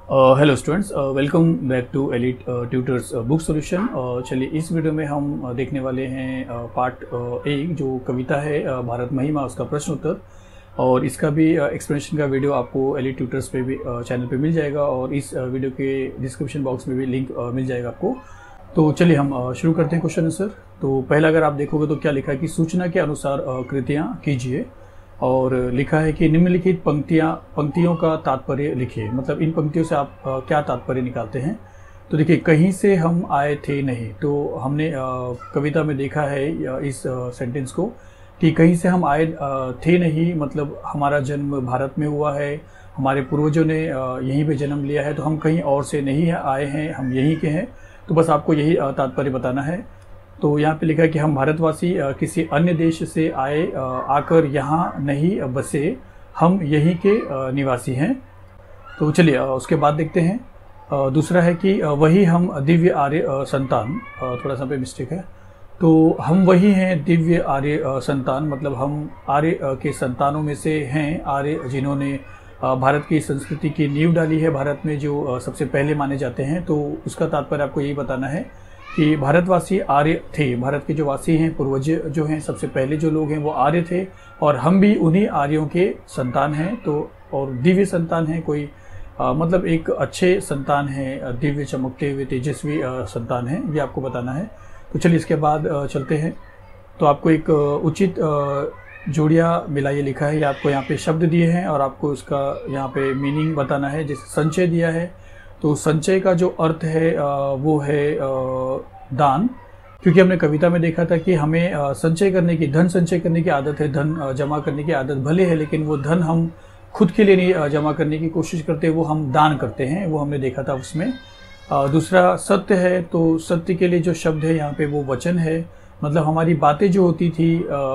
Hello students, welcome back to Elite Tutors book solution. चलिए इस video में हम देखने वाले हैं पार्ट 1 जो कविता है भारत महिमा, उसका प्रश्न उत्तर। और इसका भी एक्सप्लेनेशन का वीडियो आपको एलिट ट्यूटर्स पे भी चैनल पे मिल जाएगा और इस वीडियो के डिस्क्रिप्शन बॉक्स में भी लिंक मिल जाएगा आपको। तो चलिए हम शुरू करते हैं क्वेश्चन आंसर। तो पहला अगर आप देखोगे तो क्या लिखा है कि सूचना के अनुसार कृतियाँ कीजिए, और लिखा है कि निम्नलिखित पंक्तियों का तात्पर्य लिखिए। मतलब इन पंक्तियों से आप क्या तात्पर्य निकालते हैं। तो देखिए, कहीं से हम आए थे नहीं, तो हमने कविता में देखा है इस सेंटेंस को कि कहीं से हम आए थे नहीं, मतलब हमारा जन्म भारत में हुआ है, हमारे पूर्वजों ने यहीं पे जन्म लिया है, तो हम कहीं और से नहीं आए हैं, हम यहीं के हैं। तो बस आपको यही तात्पर्य बताना है। तो यहाँ पे लिखा है कि हम भारतवासी किसी अन्य देश से आकर यहाँ नहीं बसे, हम यहीं के निवासी हैं। तो चलिए उसके बाद देखते हैं। दूसरा है कि वही हम दिव्य आर्य संतान, थोड़ा सा पे मिस्टेक है। तो हम वही हैं दिव्य आर्य संतान, मतलब हम आर्य के संतानों में से हैं, आर्य जिन्होंने भारत की संस्कृति की नींव डाली है, भारत में जो सबसे पहले माने जाते हैं। तो उसका तात्पर्य आपको यही बताना है कि भारतवासी आर्य थे, भारत के जो वासी हैं, पूर्वज जो हैं, सबसे पहले जो लोग हैं वो आर्य थे, और हम भी उन्हीं आर्यों के संतान हैं। तो और दिव्य संतान हैं, कोई मतलब एक अच्छे संतान हैं, दिव्य चमकते हुए तेजस्वी संतान हैं, ये आपको बताना है। तो चलिए इसके बाद चलते हैं। तो आपको एक उचित जोड़िया मिलाइए लिखा है, ये आपको यहाँ पे शब्द दिए हैं और आपको उसका यहाँ पे मीनिंग बताना है। जैसे संचय दिया है, तो संचय का जो अर्थ है वो है दान, क्योंकि हमने कविता में देखा था कि हमें संचय करने की, धन संचय करने की आदत है, धन जमा करने की आदत भले है, लेकिन वो धन हम खुद के लिए नहीं जमा करने की कोशिश करते, वो हम दान करते हैं, वो हमने देखा था उसमें। दूसरा सत्य है, तो सत्य के लिए जो शब्द है यहाँ पे वो वचन है, मतलब हमारी बातें जो होती थी,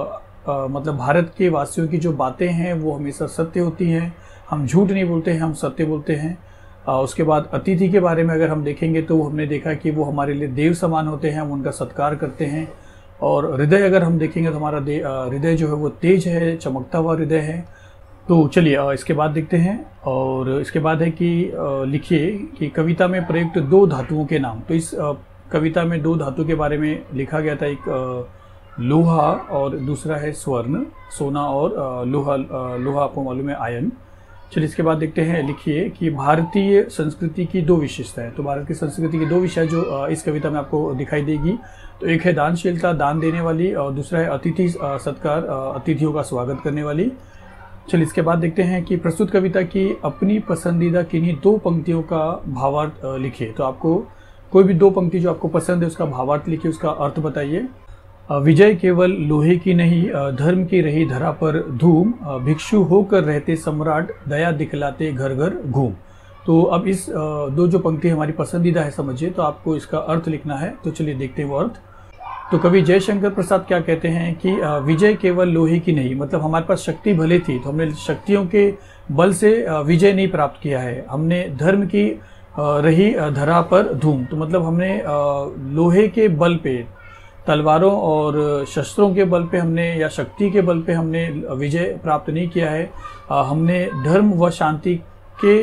मतलब भारत के वासियों की जो बातें हैं वो हमेशा सत्य होती हैं, हम झूठ नहीं बोलते हैं, हम सत्य बोलते हैं। उसके बाद अतिथि के बारे में अगर हम देखेंगे तो हमने देखा कि वो हमारे लिए देव समान होते हैं, हम उनका सत्कार करते हैं। और हृदय अगर हम देखेंगे तो हमारा हृदय जो है वो तेज है, चमकता हुआ हृदय है। तो चलिए इसके बाद देखते हैं। और इसके बाद है कि लिखिए कि कविता में प्रयुक्त दो धातुओं के नाम। तो इस कविता में दो धातु के बारे में लिखा गया था, एक लोहा और दूसरा है स्वर्ण, सोना और लोहा आपको मालूम है आयन। चलिए इसके बाद देखते हैं। लिखिए कि भारतीय संस्कृति की दो विशेषताएं। तो भारत की संस्कृति की दो विषय जो इस कविता में आपको दिखाई देगी, तो एक है दानशीलता, दान देने वाली, और दूसरा है अतिथि सत्कार, अतिथियों का स्वागत करने वाली। चलिए इसके बाद देखते हैं कि प्रस्तुत कविता की अपनी पसंदीदा किन्हीं दो पंक्तियों का भावार्थ लिखिए। तो आपको कोई भी दो पंक्ति जो आपको पसंद है उसका भावार्थ लिखिए, उसका अर्थ बताइए। विजय केवल लोहे की नहीं, धर्म की रही धरा पर धूम, भिक्षु होकर रहते सम्राट, दया दिखलाते घर घर घूम। तो अब इस दो जो पंक्ति हमारी पसंदीदा है समझिए, तो आपको इसका अर्थ लिखना है। तो चलिए देखते हैं वो अर्थ। तो कवि जयशंकर प्रसाद क्या कहते हैं कि विजय केवल लोहे की नहीं, मतलब हमारे पास शक्ति भले थी तो हमने शक्तियों के बल से विजय नहीं प्राप्त किया है, हमने धर्म की रही धरा पर धूम। तो मतलब हमने लोहे के बल पे, तलवारों और शस्त्रों के बल पे हमने, या शक्ति के बल पे हमने विजय प्राप्त नहीं किया है, हमने धर्म व शांति के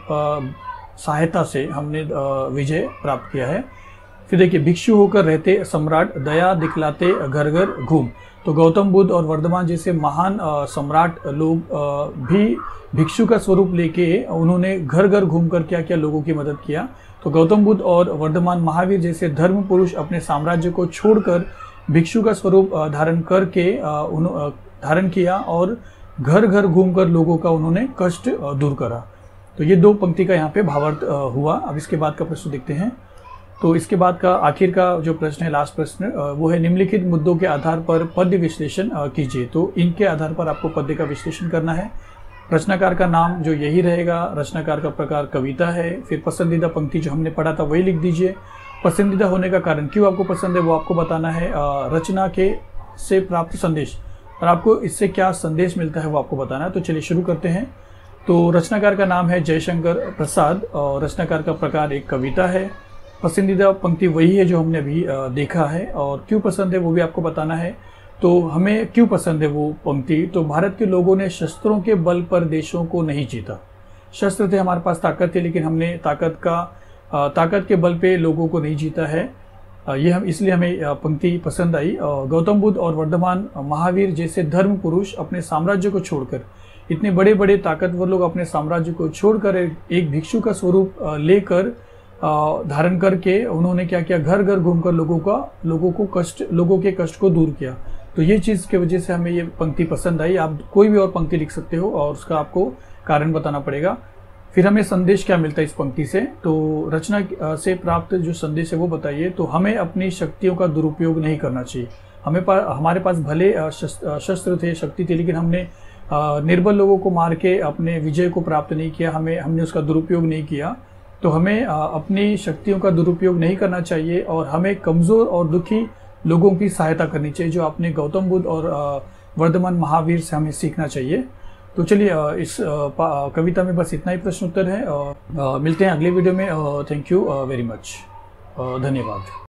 सहायता से हमने विजय प्राप्त किया है। फिर देखिए, भिक्षु होकर रहते सम्राट, दया दिखलाते घर घर घूम। तो गौतम बुद्ध और वर्धमान जैसे महान सम्राट लोग भी भिक्षु का स्वरूप लेके उन्होंने घर घर घूमकर क्या क्या लोगों की मदद किया। तो गौतम बुद्ध और वर्धमान महावीर जैसे धर्म पुरुष अपने साम्राज्य को छोड़कर भिक्षु का स्वरूप धारण किया और घर घर घूमकर लोगों का उन्होंने कष्ट दूर करा। तो ये दो पंक्ति का यहाँ पे भावार्थ हुआ। अब इसके बाद का प्रश्न देखते हैं। तो इसके बाद का आखिर का जो प्रश्न है, लास्ट प्रश्न, वो है निम्नलिखित मुद्दों के आधार पर पद्य विश्लेषण कीजिए। तो इनके आधार पर आपको पद्य का विश्लेषण करना है। रचनाकार का नाम जो यही रहेगा, रचनाकार का प्रकार कविता है, फिर पसंदीदा पंक्ति जो हमने पढ़ा था वही लिख दीजिए। पसंदीदा होने का कारण, क्यों आपको पसंद है वो आपको बताना है। रचना के से प्राप्त संदेश, और आपको इससे क्या संदेश मिलता है वो आपको बताना है। तो चलिए शुरू करते हैं। तो रचनाकार का नाम है जयशंकर प्रसाद, और रचनाकार का प्रकार एक कविता है। पसंदीदा पंक्ति वही है जो हमने अभी देखा है, और क्यों पसंद है वो भी आपको बताना है। तो हमें क्यों पसंद है वो पंक्ति, तो भारत के लोगों ने शस्त्रों के बल पर देशों को नहीं जीता, शस्त्र थे, हमारे पास ताकत थी, लेकिन हमने ताकत के बल पे लोगों को नहीं जीता है। ये हम इसलिए हमें पंक्ति पसंद आई। गौतम बुद्ध और वर्धमान महावीर जैसे धर्म पुरुष अपने साम्राज्य को छोड़कर, इतने बड़े बड़े ताकतवर लोग अपने साम्राज्य को छोड़कर एक भिक्षु का स्वरूप लेकर धारण करके उन्होंने क्या किया, घर घर घूमकर लोगों के कष्ट को दूर किया। तो ये चीज की वजह से हमें ये पंक्ति पसंद आई। आप कोई भी और पंक्ति लिख सकते हो और उसका आपको कारण बताना पड़ेगा। फिर हमें संदेश क्या मिलता है इस पंक्ति से, तो रचना से प्राप्त जो संदेश है वो बताइए। तो हमें अपनी शक्तियों का दुरुपयोग नहीं करना चाहिए। हमारे पास भले शस्त्र थे, शक्ति थी, लेकिन हमने निर्बल लोगों को मार के अपने विजय को प्राप्त नहीं किया, हमने उसका दुरुपयोग नहीं किया। तो हमें अपनी शक्तियों का दुरुपयोग नहीं करना चाहिए और हमें कमजोर और दुखी लोगों की सहायता करनी चाहिए, जो आपने गौतम बुद्ध और वर्धमान महावीर से हमें सीखना चाहिए। तो चलिए इस कविता में बस इतना ही प्रश्न उत्तर है। मिलते हैं अगले वीडियो में। थैंक यू वेरी मच, धन्यवाद।